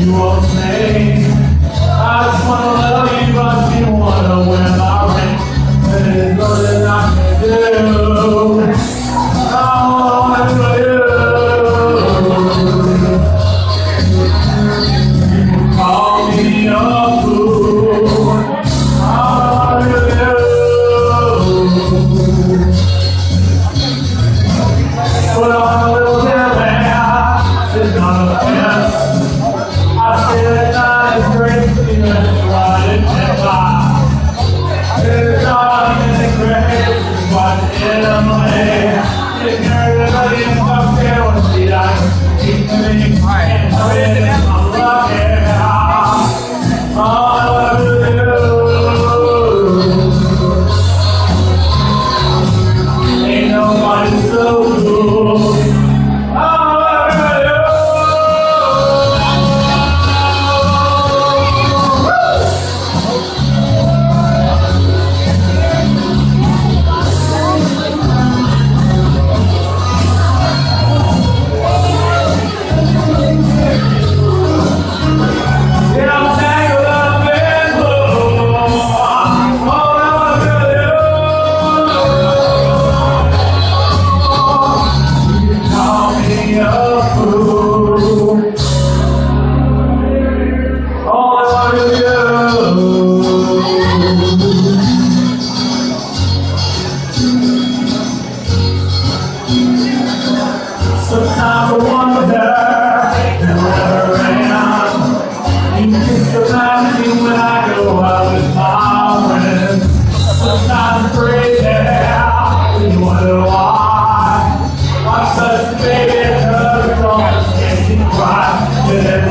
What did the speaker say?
won't stay. I just wanna love you, but you wanna wear my ring. And there's nothing I can do. I want you. You call me a fool. I want you. Put on a little bit of hair. It's not a fence. I said nice great even right in the bar. It's not in the grave, but in the money. It's everybody in the fair when she dies. Keep me and I'm lucky. I love you. Ain't nobody so cool. Sometimes I wonder, never around. You kiss the magazine when I go out with my friends. Sometimes I pray that you wonder why I'm such a baby, her, don't make me cry.